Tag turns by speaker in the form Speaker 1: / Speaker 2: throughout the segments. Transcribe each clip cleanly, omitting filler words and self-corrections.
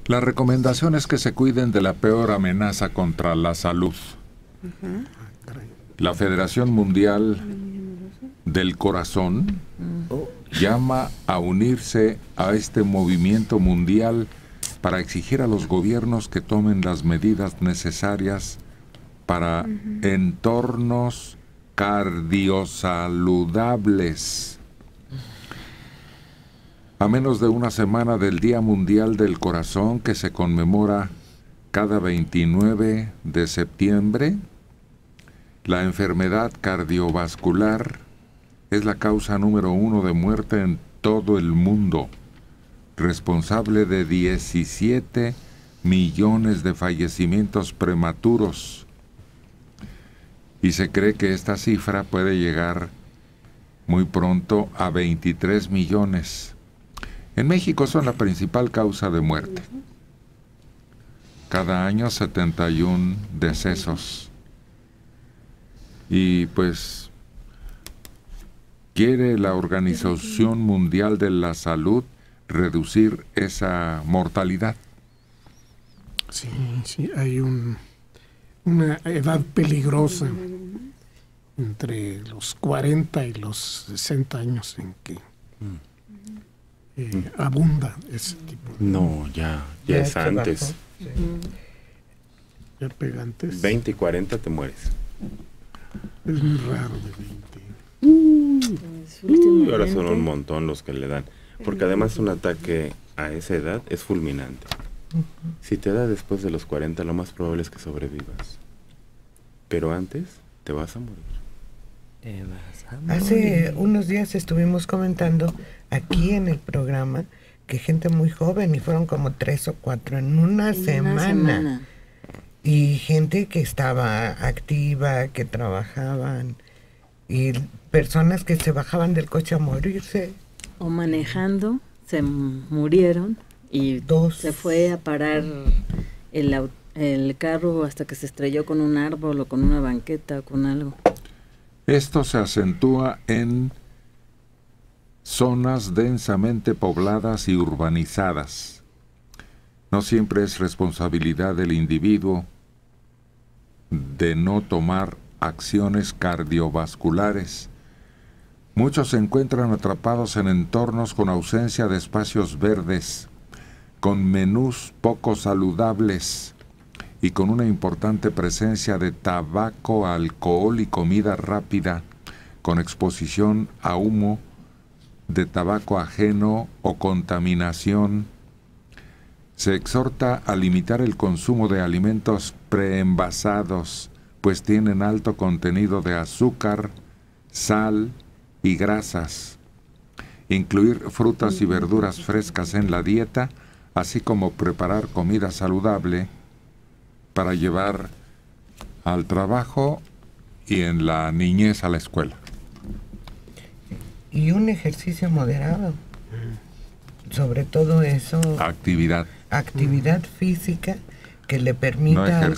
Speaker 1: La recomendación es que se cuiden de la peor amenaza contra la salud. La Federación Mundial del Corazón llama a unirse a este movimiento mundial para exigir a los gobiernos que tomen las medidas necesarias para entornos cardiosaludables. A menos de una semana del Día Mundial del Corazón, que se conmemora cada 29 de septiembre, la enfermedad cardiovascular es la causa número 1 de muerte en todo el mundo, responsable de 17 millones de fallecimientos prematuros. Y se cree que esta cifra puede llegar muy pronto a 23 millones. En México son la principal causa de muerte. Cada año 71 decesos. Y pues quiere la Organización Mundial de la Salud reducir esa mortalidad.
Speaker 2: Sí, sí, hay una edad peligrosa entre los 40 y los 60 años en que abunda ese tipo.
Speaker 3: No, ya es antes.
Speaker 2: Sí. Ya pega antes.
Speaker 3: 20 y 40 te mueres.
Speaker 2: Es muy raro de 20.
Speaker 3: Ahora son un montón los que le dan. Porque además un ataque a esa edad es fulminante. Si te da después de los 40, lo más probable es que sobrevivas. Pero antes te vas a morir.
Speaker 4: Hace unos días estuvimos comentando aquí en el programa que gente muy joven, y fueron como 3 o 4 en una semana. Y gente que estaba activa, que trabajaban, y personas que se bajaban del coche a morirse.
Speaker 5: O manejando, se murieron y se fue a parar el carro hasta que se estrelló con un árbol o con una banqueta o con algo.
Speaker 1: Esto se acentúa en zonas densamente pobladas y urbanizadas. No siempre es responsabilidad del individuo de no tomar acciones cardiovasculares. Muchos se encuentran atrapados en entornos con ausencia de espacios verdes, con menús poco saludables y con una importante presencia de tabaco, alcohol y comida rápida, con exposición a humo de tabaco ajeno o contaminación. Se exhorta a limitar el consumo de alimentos preenvasados, pues tienen alto contenido de azúcar, sal y grasas. Incluir frutas y verduras frescas en la dieta, así como preparar comida saludable para llevar al trabajo y en la niñez a la escuela.
Speaker 4: Y un ejercicio moderado. Sobre todo eso.
Speaker 1: Actividad
Speaker 4: Física que le permita al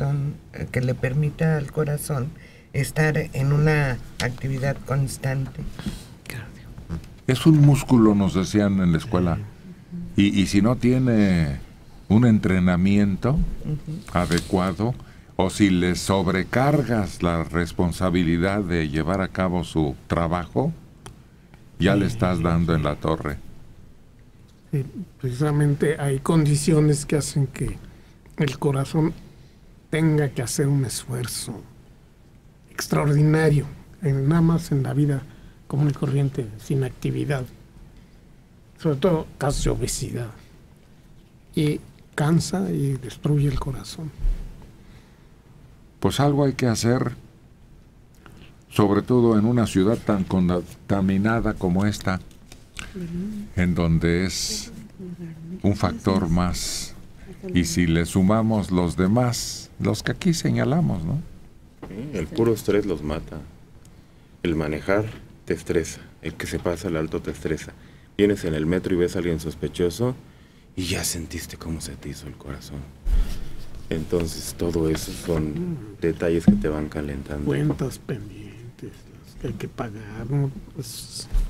Speaker 4: corazón, estar en una actividad constante.
Speaker 1: Es un músculo, nos decían en la escuela. Y si no tiene un entrenamiento adecuado, o si le sobrecargas la responsabilidad de llevar a cabo su trabajo, ya le estás dando en la torre.
Speaker 2: Sí, precisamente hay condiciones que hacen que el corazón tenga que hacer un esfuerzo extraordinario, nada más en la vida común y corriente, sin actividad, sobre todo casos de obesidad, y cansa y destruye el corazón.
Speaker 1: Pues algo hay que hacer, sobre todo en una ciudad tan contaminada como esta, en donde es un factor más. Y si le sumamos los demás, los que aquí señalamos, ¿no?
Speaker 3: El puro estrés los mata. El manejar te estresa. El que se pasa al alto te estresa. Vienes en el metro y ves a alguien sospechoso y ya sentiste cómo se te hizo el corazón. Entonces todo eso son detalles que te van calentando.
Speaker 2: Cuentas pendientes, las que hay que pagar, ¿no? Pues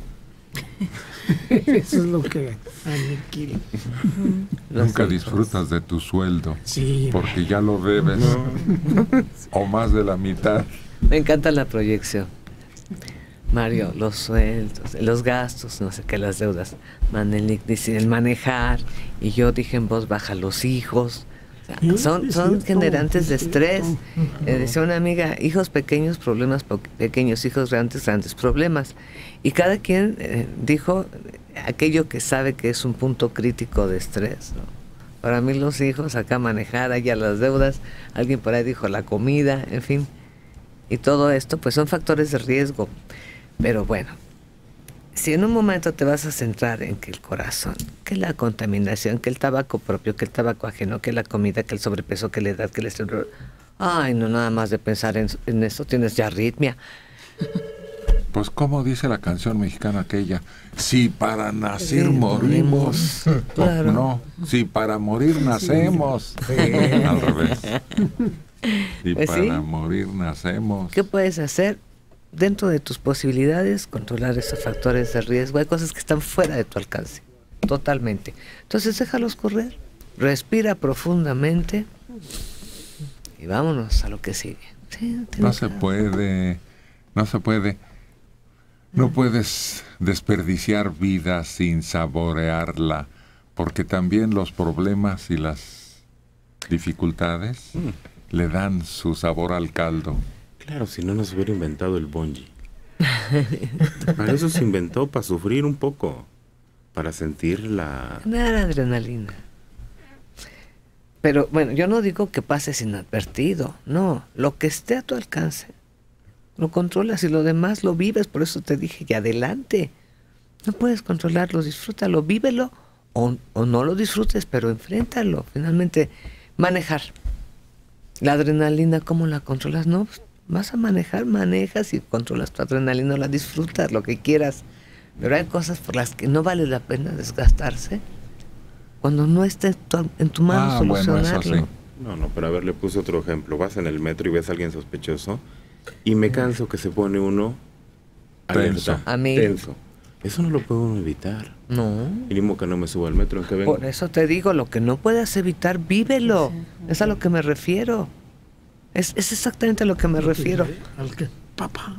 Speaker 2: Eso es lo que aniquila.
Speaker 1: Nunca disfrutas de tu sueldo.
Speaker 2: Sí.
Speaker 1: Porque ya lo debes. O más de la mitad.
Speaker 6: Me encanta la proyección. Mario, los sueldos, los gastos, no sé qué, las deudas. Manelik dice el manejar, y yo dije en voz baja, los hijos. O sea, son generantes de estrés. Decía una amiga, hijos pequeños, problemas pequeños, hijos grandes, grandes problemas. Y cada quien dijo aquello que sabe que es un punto crítico de estrés, ¿no? Para mí los hijos, acá manejar, allá las deudas, alguien por ahí dijo la comida, en fin. Y todo esto, pues son factores de riesgo. Pero bueno, si en un momento te vas a centrar en que el corazón, que la contaminación, que el tabaco propio, que el tabaco ajeno, que la comida, que el sobrepeso, que la edad, que el estrés... Ay, no, nada más de pensar en eso tienes ya arritmia.
Speaker 1: Pues como dice la canción mexicana aquella, si para nacer morimos,
Speaker 6: Claro.
Speaker 1: no, si para morir nacemos. Al revés. Si
Speaker 6: Pues
Speaker 1: para
Speaker 6: sí.
Speaker 1: morir nacemos.
Speaker 6: ¿Qué puedes hacer? Dentro de tus posibilidades, controlar esos factores de riesgo. Hay cosas que están fuera de tu alcance, totalmente. Entonces déjalos correr, respira profundamente y vámonos a lo que sigue. Sí,
Speaker 1: No se puede, no se puede. No puedes desperdiciar vida sin saborearla, porque también los problemas y las dificultades le dan su sabor al caldo.
Speaker 3: Claro, si no nos hubiera inventado el bungee. Para eso se inventó, para sufrir un poco, para sentir la...
Speaker 6: Nada, adrenalina. Pero bueno, yo no digo que pases inadvertido, no, lo que esté a tu alcance, lo controlas y lo demás lo vives, por eso te dije, y adelante. No puedes controlarlo, disfrútalo, vívelo o no lo disfrutes, pero enfréntalo. Finalmente, manejar. La adrenalina, ¿cómo la controlas? No, pues, vas a manejar, manejas y controlas tu adrenalina, la disfrutas, lo que quieras. Pero hay cosas por las que no vale la pena desgastarse cuando no esté en tu mano solucionarlo.
Speaker 1: Bueno, eso sí.
Speaker 3: No, pero a ver, le puse otro ejemplo. Vas en el metro y ves a alguien sospechoso y me canso que se pone uno
Speaker 1: Tenso.
Speaker 3: alerta,
Speaker 6: A mí.
Speaker 3: tenso. Eso no lo puedo uno evitar.
Speaker 6: No.
Speaker 3: Mínimo que no me suba al metro en que vengo.
Speaker 6: Por eso te digo, lo que no puedas evitar, vívelo. Es a lo que me refiero. Es exactamente a lo que me refiero.
Speaker 2: Al que, papá.